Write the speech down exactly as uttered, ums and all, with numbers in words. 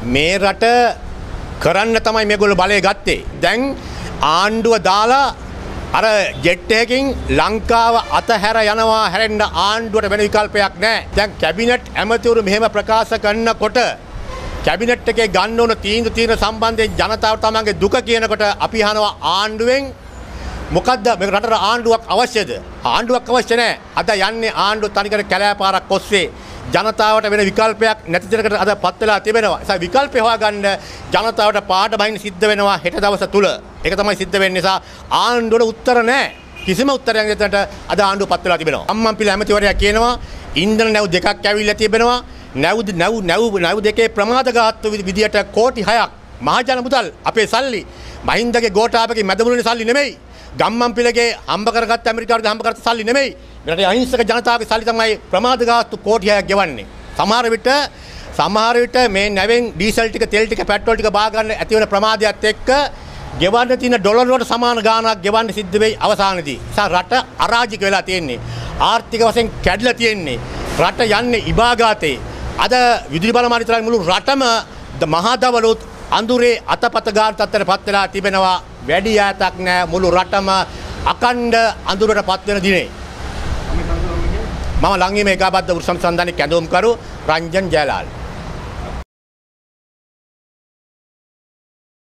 මේ රට කරන්න තමයි මේගොල්ලෝ බලය ගත්තේ. දැන් ආණ්ඩුව දාලා අර ජෙට් එකකින් ලංකාව අතහැර යනවා හැරෙන්න ආණ්ඩුවට වෙන විකල්පයක් නැහැ. දැන් කැබිනට් ඇමතිවරු මෙහෙම ප්‍රකාශ කරනකොට කැබිනට් එකේ ගන්න ඕන තීන්දුව తీරන සම්බන්ධයෙන් ජනතාව තමන්ගේ දුක කියනකොට අපි අහනවා ආණ්ඩුවෙන් මොකද්ද මේ රටට ආණ්ඩුවක් අවශ්‍යද? ආණ්ඩුවක් අවශ්‍ය නැහැ. අද යන්නේ ආණ්ඩුව තනිකර කැලෑපාරක් ඔස්සේ ජනතාවට වෙන විකල්පයක් නැති දෙයකට අද පත් වෙලා තිබෙනවා. ඒ විකල්පය හොයාගන්න ජනතාවට පාඩ බහින්න සිද්ධ වෙනවා හෙට දවස තුල. ඒක තමයි සිද්ධ වෙන්නේ. නිසා ආණ්ඩුවට උත්තර නැහැ. කිසිම උත්තරයක් නැතට අද ආණ්ඩුව පත් වෙලා තිබෙනවා. අම්මන්පිල ඇමතිවරයා කියනවා ඉන්ධන නැව් දෙකක් ඇවිල්ලා තිබෙනවා. නැව් නැව් නැව් නැව් දෙකේ ප්‍රමාදඝාත විදියට කෝටි හයක් මහජන මුදල් අපේ සල්ලි මහින්දගේ ගෝඨාභගේ මැදමුළුනේ සල්ලි නෙමෙයි. ගම්මන්පිලගේ හම්බ කරගත්ත ඇමරිකාවේ හම්බ කරගත්ත සල්ලි නෙමෙයි. මෙරටේ අහිංසක ජනතාවගේ සල්ලි තමයි ප්‍රමාදඝාත කෝටි හයක් ගෙවන්නේ. සමහර විට සමහර විට මේ නැවෙන් ඩීසල් ටික තෙල් ටික පෙට්‍රෝල් ටික බා ගන්න ඇති වෙන ප්‍රමාදයත් එක්ක ගෙවන්න තියෙන ඩොලර් වලට සමාන ගාණක් ගෙවන්න සිද්ධ වෙයි අවසානයේදී. නිසා රට අරාජික වෙලා තියෙන්නේ. ආර්ථික වශයෙන් කැඩලා තියෙන්නේ. රට යන්නේ ඉබාගාතේ. අද විදුලි බල මාධ්‍ය මුළු රටම මහා දවලුත් අඳුරේ අතපත ගාන තත්ත්වයට පත් වෙලා තිබෙනවා. වැඩි ඈතක් නෑ මුළු රටම අකණ්ඩ අඳුරට පත් වෙන දිනේ. මම ලංගීම ඒකාබද්ධ උත්සව සම්දානයේ කැඳවුම්කරු රංජන් ජයලාල්.